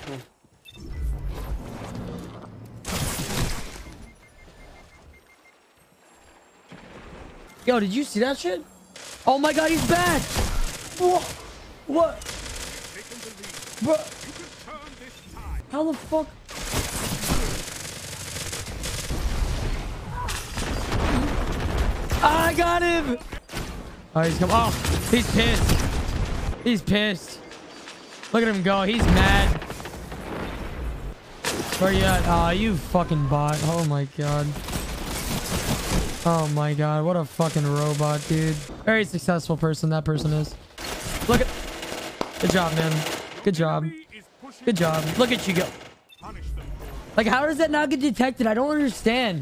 Yo, did you see that shit? Oh my god, he's back! What? What? Bro. How the fuck? I got him! Oh, he's come. Oh, he's pissed. He's pissed. Look at him go. He's mad. Where you at? Oh, you fucking bot. Oh my god. Oh my god. What a fucking robot, dude. Very successful person that person is. Look at... Good job, man. Good job. Good job. Look at you go. Like, how does that not get detected? I don't understand.